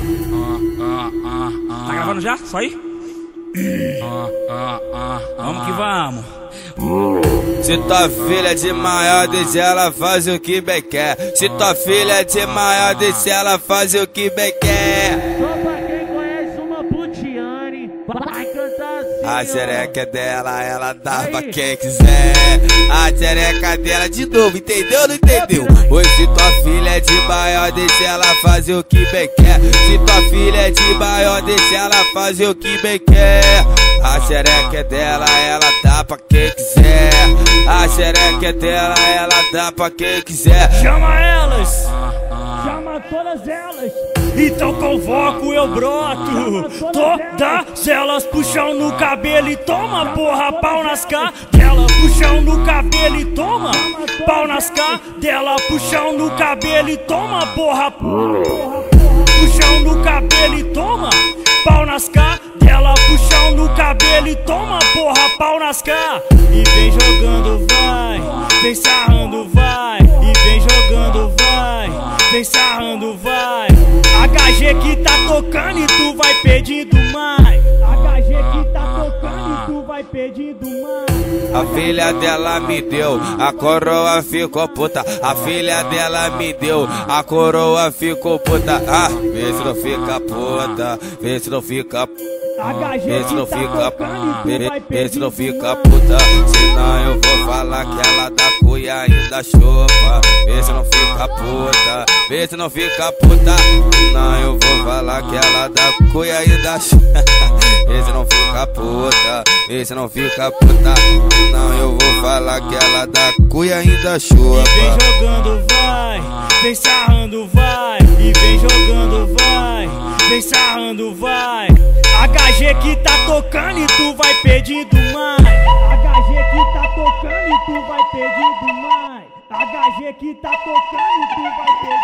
Tá gravando já? Só aí? Vamos que vamos. Se tua filha é de maior, deixa ela fazer o que bem quer. Se tua filha é de maior, deixa ela fazer o que bem quer. Só pra quem conhece uma Putiane, vai cantar assim. A xereca é dela, ela dá pra quem quiser. A xereca dela de novo, entendeu ou não entendeu? Pois se tua filha é de maior, deixa ela fazer o que bem quer. Se tua filha é de maior, deixa ela fazer o que bem quer. A xereca é dela, ela dá pra quem quiser. A xereca é dela, ela dá pra quem quiser. Chama elas! Chama todas elas. Então convoco, eu broto. Todas elas puxam no cabelo e toma, porra, pau nas cadela. Puxão no cabelo e toma, pau nas cadela. Puxão no cabelo e toma, porra. Puxão no cabelo e toma, pau nas cadela. Puxão no cabelo e toma, porra, pau nas cadela. E vem jogando, vai, vem sarrando, vai. E vem jogando, vai, vem sarrando, vai. HG que tá tocando e tu vai pedindo mais. HG que tá tocando e tu vai pedindo mais. A filha dela me deu, a coroa ficou puta. A filha dela me deu, a coroa ficou puta. Ah, vê se não fica puta, vê se não fica puta. Vê se não fica, vê se não fica puta. Senão eu vou falar que ela dá cuia e da chupa. Vê se não fica puta, vê se não fica puta. Senão eu vou falar que ela dá cuia e da chupa. Vê se não fica puta, vê se não fica puta. Senão eu vou falar que ela dá cuia e da chupa. E vem jogando, vai, vem sarrando, vai. E vem jogando, vai, vem sarrando, vai. HG que tá tocando e tu vai pedindo mais. HG que tá tocando e tu vai pedindo mais. HG que tá tocando e tu vai pedindo mais.